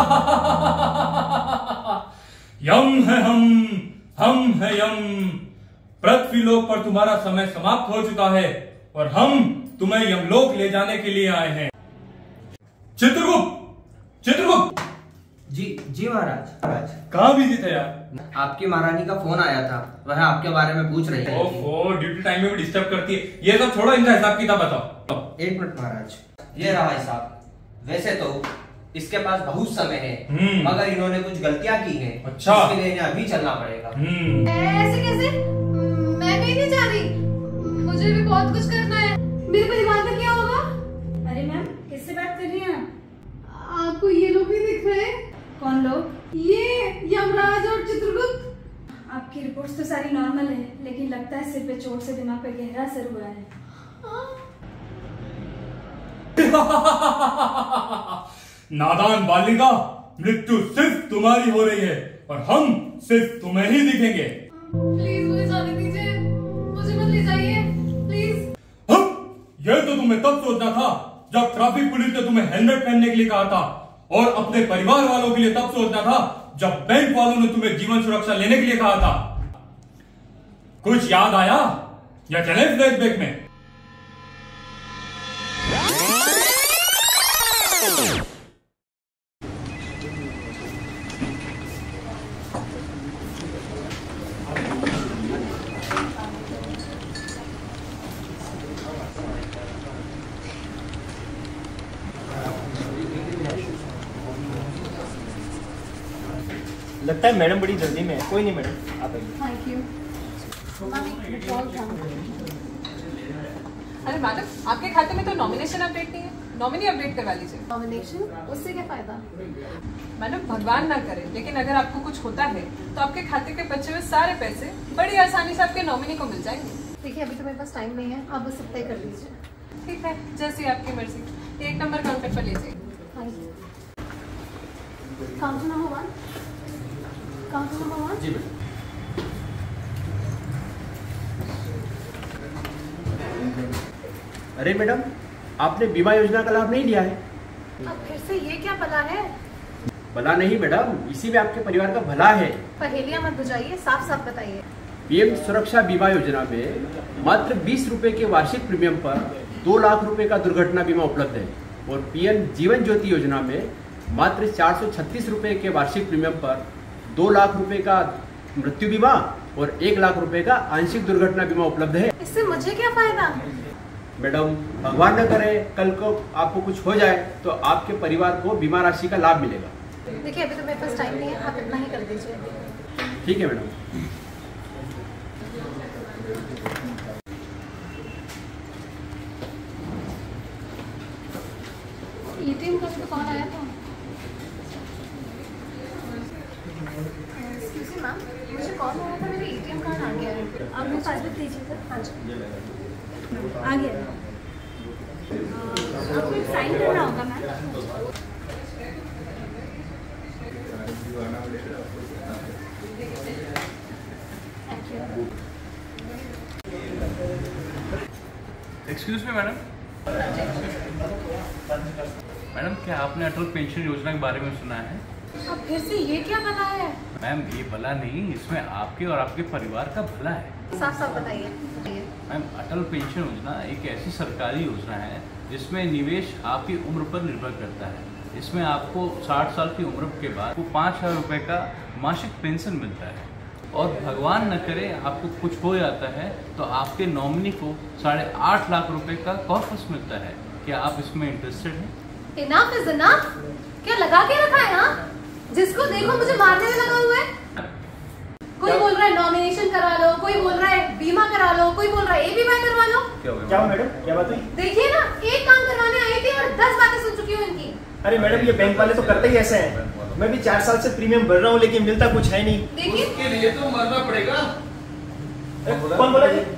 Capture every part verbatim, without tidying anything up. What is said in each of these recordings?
यम है हम हम है यम। पृथ्वीलोक पर तुम्हारा समय समाप्त हो चुका है और हम तुम्हें यमलोक ले जाने के लिए आए हैं। चित्रगुप्त चित्रगुप्त जी जी महाराज। महाराज कहाँ बिजी थे यार? आपकी महारानी का फोन आया था, वह आपके बारे में पूछ रही है। ओहो, ड्यूटी टाइम में भी डिस्टर्ब करती है। ये सब छोड़ो, इनका हिसाब किताब बताओ। एक मिनट महाराज, ये रहा हिसाब। वैसे तो इसके पास बहुत समय है, मगर इन्होंने कुछ गलतियां की हैं। अच्छा, इसके लिए इन्हें अभी चलना पड़ेगा। ऐसे कैसे? मैं कहीं नहीं जा रही, मुझे भी बहुत कुछ करना है। मेरे परिवार का क्या होगा? अरे मैम, किससे बात कर रही हैं आप? आपको ये लोग भी दिख रहे हैं? कौन लोग? ये यमराज और चित्रगुप्त। आपकी रिपोर्ट्स तो सारी नॉर्मल है, लेकिन लगता है सिर पे चोट से दिमाग पे गहरा असर हुआ है। नादान बालिका, मृत्यु सिर्फ तुम्हारी हो रही है और हम सिर्फ तुम्हें ही दिखेंगे। प्लीज मुझे जाने दीजिए, मुझे मत ले जाइए प्लीज। हम ये तो तुम्हें तब सोचना था जब ट्रैफिक पुलिस ने तुम्हें हेलमेट पहनने के लिए कहा था, और अपने परिवार वालों के लिए तब सोचना था जब बैंक वालों ने तुम्हें जीवन सुरक्षा लेने के लिए कहा था। कुछ याद आया या चले फ्लैशबैक में? लगता है मैडम बड़ी जल्दी में है। कोई नहीं मैडम, आप आइए। Thank you. अरे मैडम, आपके खाते में तो नॉमिनेशन अपडेट नहीं है, नॉमिनी अपडेट करवा लीजिए। नॉमिनेशन? उससे क्या फायदा? मैडम भगवान ना करे, लेकिन अगर आपको कुछ होता है तो आपके खाते के बचे हुए सारे पैसे बड़ी आसानी से आपके नॉमिनी को मिल जाएंगे। देखिए, अभी तो मेरे पास टाइम नहीं है, आप बस तय कर लीजिए। ठीक है, जैसी आपकी मर्जी। एक नंबर काउंटर पर लीजिए। Counter number one. Counter number one. जी मैडम। अरे मैडम, आपने बीमा योजना का लाभ नहीं लिया है। अब फिर से ये क्या भला है? भला नहीं मैडम, इसी में आपके परिवार का भला है। पहेलियां मत बुझाइए, साफ साफ बताइए। पीएम सुरक्षा बीमा योजना में मात्र बीस रुपए के वार्षिक प्रीमियम पर दो लाख रुपए का दुर्घटना बीमा उपलब्ध है, और पीएम जीवन ज्योति योजना में मात्र चार सौ छत्तीस रुपए के वार्षिक प्रीमियम पर दो लाख रुपए का मृत्यु बीमा और एक लाख रुपए का आंशिक दुर्घटना बीमा उपलब्ध है। इससे मुझे क्या फायदा? मैडम, भगवान न करे कल को आपको कुछ हो जाए तो आपके परिवार को बीमा राशि का लाभ मिलेगा। देखिए, अभी तो मेरे पास टाइम नहीं है, आप इतना ही कर दीजिए। ठीक है मैडम। एटीएम कार्ड पे कौन आया था? एक्सक्यूज मी मैम, मुझे कॉल आया था, मेरा एटीएम कार्ड आ गया है। आप मुझे पासबुक दीजिएगा। हाँ जी, आ गया। आपको एक साइन करना होगा ma'am. Excuse me madam. Madam, क्या आपने अटल पेंशन योजना के बारे में सुना है? अब फिर से ये क्या भला है? मैम, ये भला नहीं, इसमें आपके और आपके परिवार का भला है। साफ साफ बताइए। मैम, अटल पेंशन योजना एक ऐसी सरकारी योजना है जिसमें निवेश आपकी उम्र पर निर्भर करता है। इसमें आपको साठ साल की उम्र के बाद आपको पाँच हजार रुपये का मासिक पेंशन मिलता है, और भगवान न करे आपको कुछ हो जाता है तो आपके नॉमिनी को साढ़े आठ लाख रुपए का कॉर्पस मिलता है। क्या आप इसमें इंटरेस्टेड हैं? Enough is enough. क्या लगा के रखा है? हाँ, जिसको देखो मुझे मारने में लगा हुआ है। कोई बोल रहा है नॉमिनेशन करा लो, कोई बोल रहा है बीमा करा लो, कोई बोल रहा है एबीवाई करवा लो। क्या हुआ क्या मैडम, क्या बात हुई? देखिए ना, एक काम करवाने आई थी और दस बातें सुन चुकी हूँ इनकी। अरे मैडम, ये बैंक वाले तो करते ही ऐसे हैं। मैं भी चार साल से प्रीमियम भर रहा हूँ, लेकिन मिलता कुछ है नहीं। देखिए, उसके लिए तो मरना पड़ेगा। कौन बोला जी?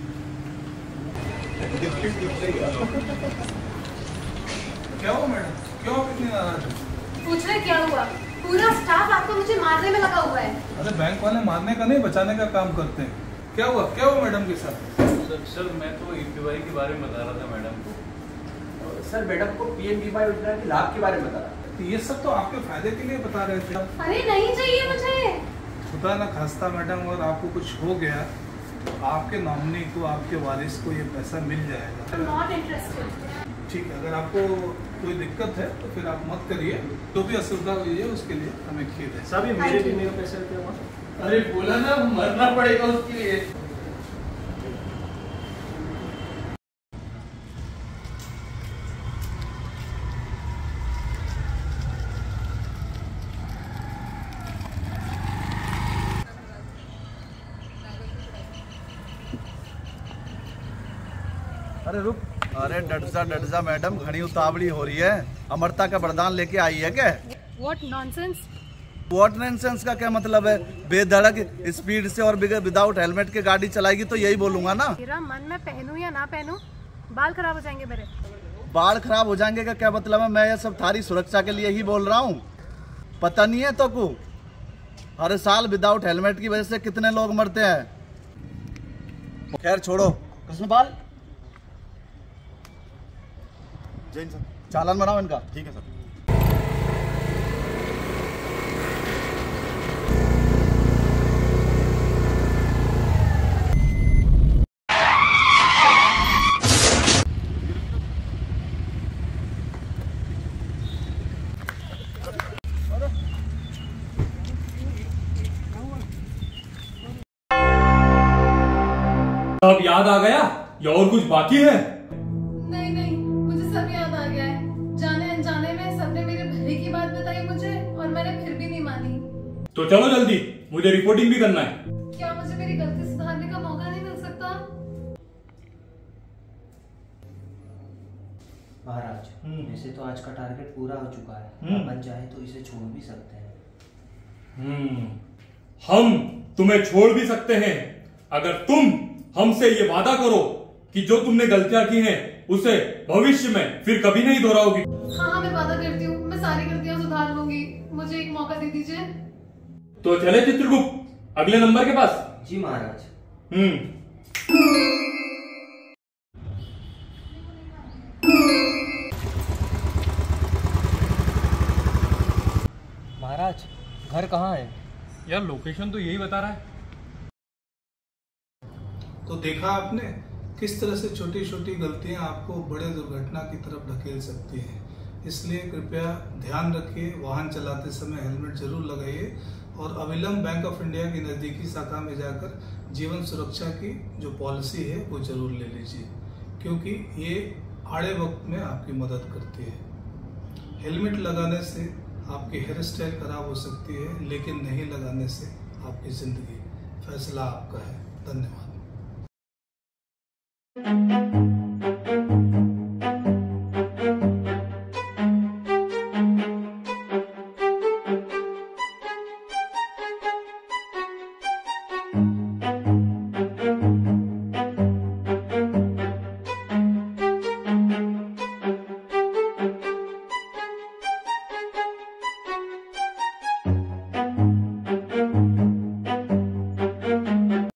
क्या हुआ मैडम, क्यों आप इतनी नाराज हो? पूछ रहे क्या हुआ? पूरा स्टाफ आपको मुझे मारने में लगा हुआ है। अरे बैंक वाले मारने का नहीं, बचाने का काम करते हैं। क्या हुआ, क्या हुआ मैडम के साथ? सर सर मैं तो एपीवाई के बारे में बता रहा था मैडम को। सर, मैडम को पीएम बीमा योजना के लाभ के बारे में बता रहा। तो ये सब तो आपके फायदे के लिए बता रहे थे। अरे नहीं चाहिए मुझे। खुदा ना खास्ता मैडम, और आपको कुछ हो गया तो आपके नॉमिनी को, आपके वारिस को ये पैसा मिल जाएगा। Not interested. ठीक है, अगर आपको कोई दिक्कत है तो फिर आप मत करिए। जो भी असुविधा हुई है उसके लिए हमें खेद है। साहब ये मेरे बीमे का पैसा क्या हुआ? अरे बोला ना मरना पड़ेगा उसके लिए। अरे रुक, अरे डट जा डट जा मैडम, घड़ी उतावली हो रही है। अमरता का वरदान लेके आई है क्या? What nonsense? व्हाट नॉनसेंस का क्या मतलब है? बेधड़क स्पीड से और विदाउट हेलमेट के गाड़ी चलाएगी तो यही बोलूंगा ना। मेरा मन, मैं पहनूं या ना पहनूं, बाल खराब हो जाएंगे मेरे। बाल खराब हो जाएंगे का क्या मतलब है? मैं ये सब थारी सुरक्षा के लिए ही बोल रहा हूँ। पता नहीं है तो को हर साल विदाउट हेलमेट की वजह से कितने लोग मरते हैं। खैर छोड़ो, कृष्णपाल जैन सर, चालान बनाओ इनका। ठीक है सर। अब याद आ गया या और कुछ बाकी है? नहीं नहीं, मुझे सब याद आ गया है। जाने अनजाने में सबने मेरे भले की बात बताई मुझे, और मैंने फिर भी नहीं मानी। तो चलो जल्दी, मुझे रिपोर्टिंग भी करना है। क्या मुझे मेरी गलती सुधारने का मौका नहीं मिल सकता? महाराज, वैसे तो आज का टारगेट पूरा हो चुका है, हम्म। अपन चाहे तो इसे छोड़ भी सकते हैं। हम्म, हम तुम्हें छोड़ भी सकते हैं अगर तुम हमसे ये वादा करो कि जो तुमने गलतियां की हैं उसे भविष्य में फिर कभी नहीं दोहराओगी। हाँ हाँ, मैं वादा करती हूँ, मैं सारी गलतियां सुधार लूंगी। मुझे एक मौका दे दीजिए। तो चले चित्रगुप्त अगले नंबर के पास। जी महाराज। हम्म महाराज, घर कहाँ है? यार लोकेशन तो यही बता रहा है। तो देखा आपने किस तरह से छोटी छोटी गलतियां आपको बड़े दुर्घटना की तरफ ढकेल सकती हैं। इसलिए कृपया ध्यान रखिए, वाहन चलाते समय हेलमेट जरूर लगाइए, और अविलंब बैंक ऑफ इंडिया की नज़दीकी शाखा में जाकर जीवन सुरक्षा की जो पॉलिसी है वो जरूर ले लीजिए, क्योंकि ये आड़े वक्त में आपकी मदद करती है। हेलमेट लगाने से आपकी हेयर स्टाइल खराब हो सकती है, लेकिन नहीं लगाने से आपकी जिंदगी। फैसला आपका है। धन्यवाद।